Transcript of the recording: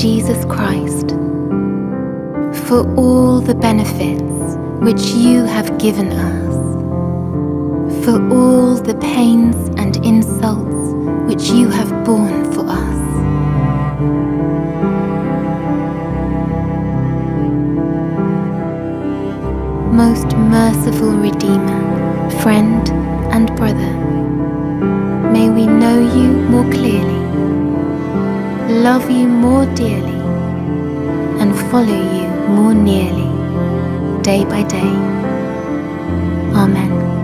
Jesus Christ, for all the benefits which you have given us, for all the pains and insults which you have borne for us. Most merciful Redeemer, friend and brother, may we know you more clearly, love you more dearly, and follow you more nearly, day by day. Amen.